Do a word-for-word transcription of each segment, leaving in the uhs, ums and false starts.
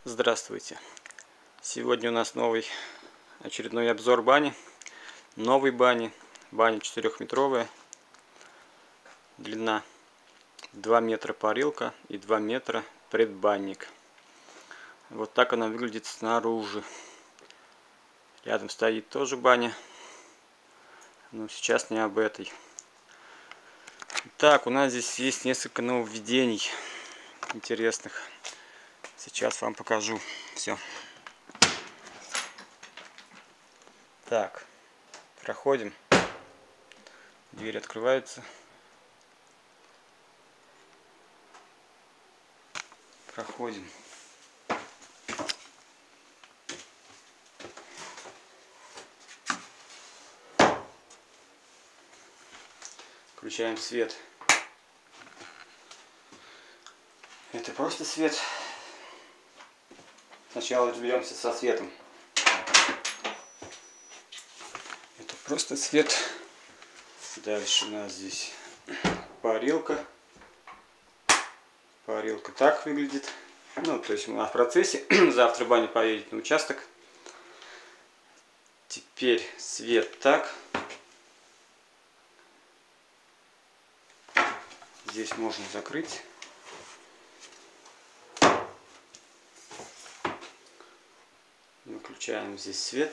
Здравствуйте! Сегодня у нас новый очередной обзор бани. Новой бани. Баня четырехметровая. Длина два метра парилка и два метра предбанник. Вот так она выглядит снаружи. Рядом стоит тоже баня. Но сейчас не об этой. Так, у нас здесь есть несколько нововведений интересных. Сейчас вам покажу все. Так, проходим. Дверь открывается. Проходим. Включаем свет. Это просто свет. Сначала разберемся со светом. Это просто свет. Дальше у нас здесь парилка. Парилка так выглядит. Ну, то есть она в процессе. Завтра баня поедет на участок. Теперь свет так. Здесь можно закрыть. Выключаем здесь свет.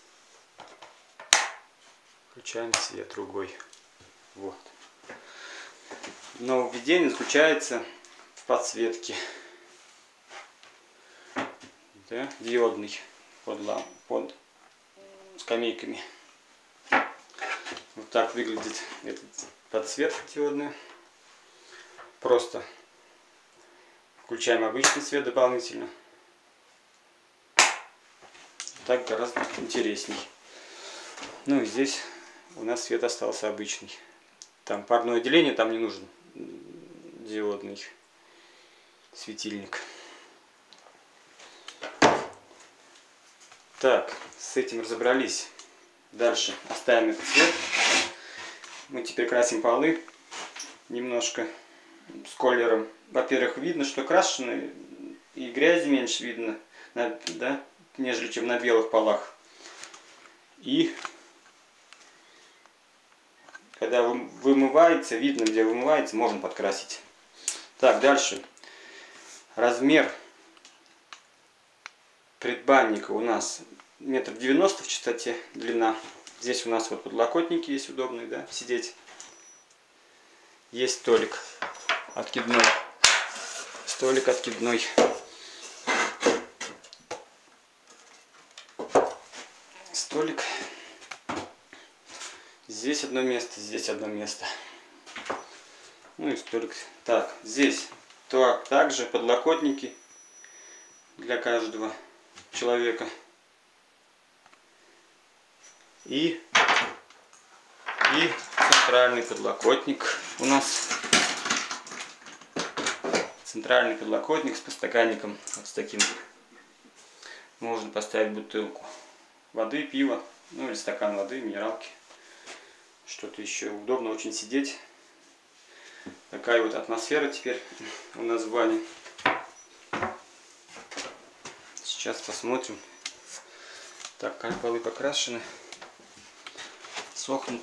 Включаем свет другой. Вот. Нововведение заключается в подсветке. Да, диодный под, ламп, под скамейками. Вот так выглядит этот подсветка диодная. Просто включаем обычный свет дополнительно. Так гораздо интересней. Ну и здесь у нас свет остался обычный. Там парное отделение, там не нужен диодный светильник. Так, с этим разобрались. Дальше оставим этот цвет. Мы теперь красим полы немножко с колером. Во-первых, видно, что крашеные, и грязи меньше видно, да, нежели чем на белых полах. И когда вымывается, видно, где вымывается, можно подкрасить. Так, дальше. Размер предбанника у нас метр девяносто в частоте длина. Здесь у нас вот подлокотники есть удобные, да, сидеть. Есть столик откидной. Столик откидной. Столик. Здесь одно место, здесь одно место. Ну и столик. Так, здесь так, также подлокотники для каждого человека. И, и центральный подлокотник у нас. Центральный подлокотник с подстаканником. Вот с таким. Можно поставить бутылку воды, пива, ну или стакан воды, минералки. Что-то еще. Удобно очень сидеть. Такая вот атмосфера теперь у нас в бане. Сейчас посмотрим. Так, как полы покрашены. Сохнут.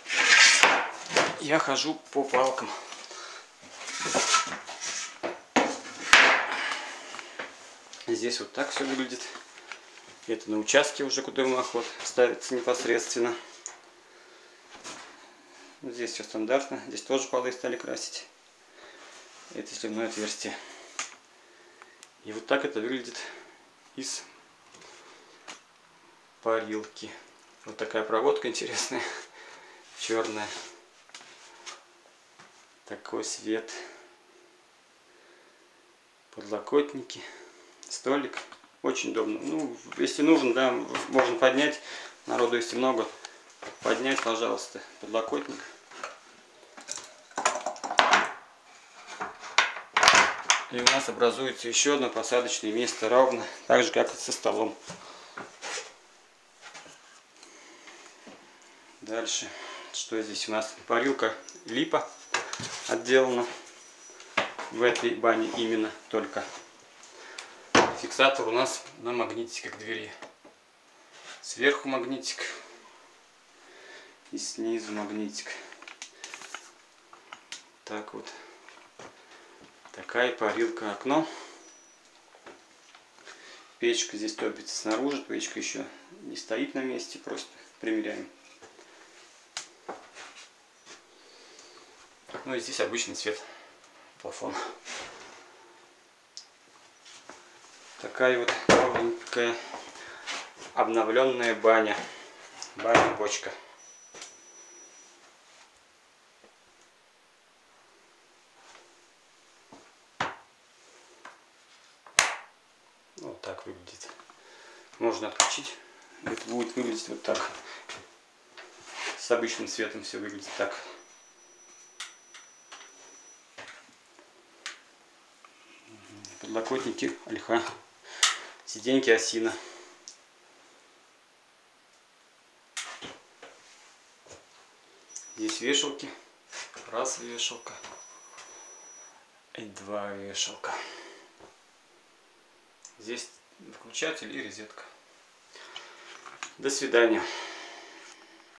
Я хожу по палкам. Здесь вот так все выглядит. Это на участке уже, куда дымоход ставится непосредственно. Здесь все стандартно. Здесь тоже полы стали красить. Это сливное отверстие. И вот так это выглядит из парилки. Вот такая проводка интересная. Черная. Такой свет. Подлокотники. Столик. Очень удобно. Ну, если нужно, да, можно поднять. Народу, если много, поднять, пожалуйста, подлокотник. И у нас образуется еще одно посадочное место ровно, так же, как и со столом. Дальше, что здесь у нас? Парилка липа отделана в этой бане именно только. Фиксатор у нас на магнитике к двери. Сверху магнитик и снизу магнитик. Так вот. Такая парилка, окно. Печка здесь топится снаружи. Печка еще не стоит на месте. Просто примеряем. Ну и здесь обычный цвет плафона. Такая вот новенькая обновленная баня. Баня-бочка. Вот так выглядит. Можно отключить. Это будет выглядеть вот так. С обычным цветом все выглядит так. Подлокотники ольха. Сиденьки осина. Здесь вешалки. Раз вешалка. И два вешалка. Здесь выключатель и розетка. До свидания.